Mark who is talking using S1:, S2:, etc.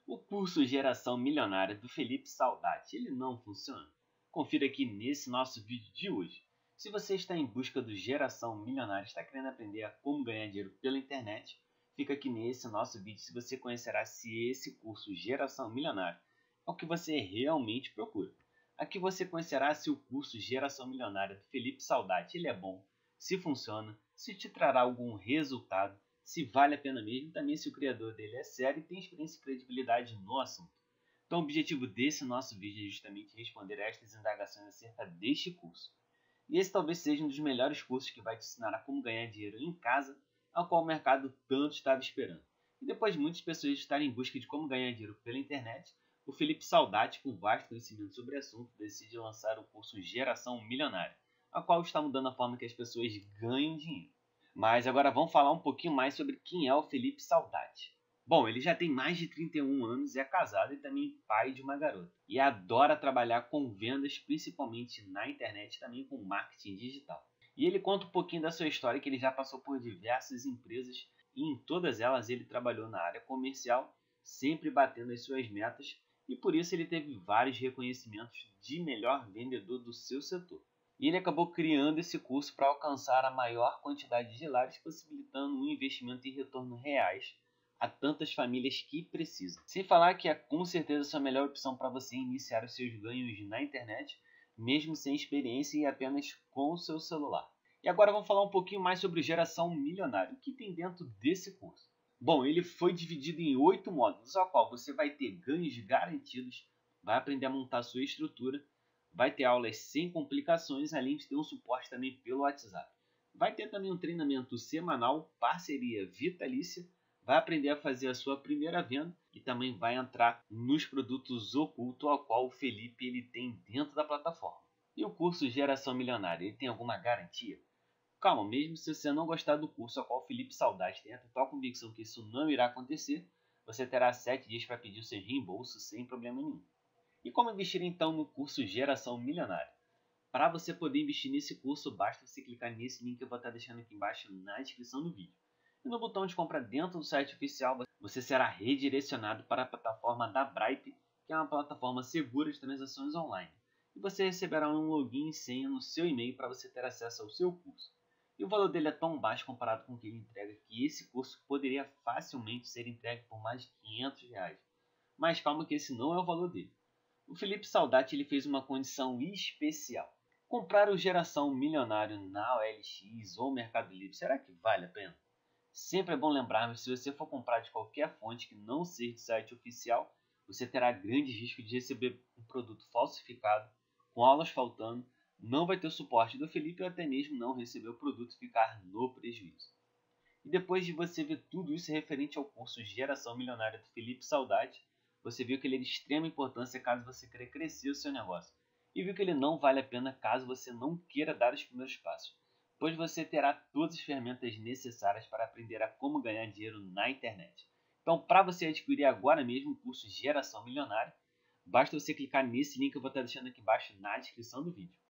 S1: O curso Geração Milionária do Felipe Saudati, ele não funciona? Confira aqui nesse nosso vídeo de hoje. Se você está em busca do Geração Milionária, está querendo aprender a como ganhar dinheiro pela internet, fica aqui nesse nosso vídeo se você conhecerá se esse curso Geração Milionária é o que você realmente procura. Aqui você conhecerá se o curso Geração Milionária do Felipe Saudati ele é bom, se funciona, se te trará algum resultado, se vale a pena mesmo e também se o criador dele é sério e tem experiência e credibilidade no assunto. Então o objetivo desse nosso vídeo é justamente responder a estas indagações acerca deste curso. E esse talvez seja um dos melhores cursos que vai te ensinar a como ganhar dinheiro em casa, ao qual o mercado tanto estava esperando. E depois de muitas pessoas estarem em busca de como ganhar dinheiro pela internet, o Felipe Saudati, com vasto conhecimento sobre o assunto, decide lançar o curso Geração Milionária, a qual está mudando a forma que as pessoas ganham dinheiro. Mas agora vamos falar um pouquinho mais sobre quem é o Felipe Saudati. Bom, ele já tem mais de 31 anos, é casado e também pai de uma garota. E adora trabalhar com vendas, principalmente na internet e também com marketing digital. E ele conta um pouquinho da sua história, que ele já passou por diversas empresas e em todas elas ele trabalhou na área comercial, sempre batendo as suas metas e por isso ele teve vários reconhecimentos de melhor vendedor do seu setor. E ele acabou criando esse curso para alcançar a maior quantidade de lares, possibilitando um investimento em retorno reais a tantas famílias que precisam. Sem falar que é com certeza a sua melhor opção para você iniciar os seus ganhos na internet, mesmo sem experiência e apenas com o seu celular. E agora vamos falar um pouquinho mais sobre Geração Milionária. O que tem dentro desse curso? Bom, ele foi dividido em 8 módulos, ao qual você vai ter ganhos garantidos, vai aprender a montar a sua estrutura, vai ter aulas sem complicações, além de ter um suporte também pelo WhatsApp. Vai ter também um treinamento semanal, parceria vitalícia, vai aprender a fazer a sua primeira venda e também vai entrar nos produtos ocultos ao qual o Felipe ele tem dentro da plataforma. E o curso Geração Milionária, ele tem alguma garantia? Calma, mesmo se você não gostar do curso ao qual o Felipe Saudati tem a total convicção que isso não irá acontecer, você terá 7 dias para pedir o seu reembolso sem problema nenhum. E como investir então no curso Geração Milionária? Para você poder investir nesse curso, basta você clicar nesse link que eu vou estar deixando aqui embaixo na descrição do vídeo. E no botão de compra dentro do site oficial, você será redirecionado para a plataforma da Bripe, que é uma plataforma segura de transações online. E você receberá um login e senha no seu e-mail para você ter acesso ao seu curso. E o valor dele é tão baixo comparado com o que ele entrega que esse curso poderia facilmente ser entregue por mais de R$ 500. Mas calma que esse não é o valor dele. O Felipe Saudati ele fez uma condição especial. Comprar o Geração Milionário na OLX ou Mercado Livre, será que vale a pena? Sempre é bom lembrar que se você for comprar de qualquer fonte que não seja de site oficial, você terá grande risco de receber um produto falsificado, com aulas faltando, não vai ter o suporte do Felipe ou até mesmo não receber o produto e ficar no prejuízo. E depois de você ver tudo isso referente ao curso Geração Milionária do Felipe Saudati, você viu que ele é de extrema importância caso você queira crescer o seu negócio. E viu que ele não vale a pena caso você não queira dar os primeiros passos, pois você terá todas as ferramentas necessárias para aprender a como ganhar dinheiro na internet. Então, para você adquirir agora mesmo o curso Geração Milionária, basta você clicar nesse link que eu vou estar deixando aqui embaixo na descrição do vídeo.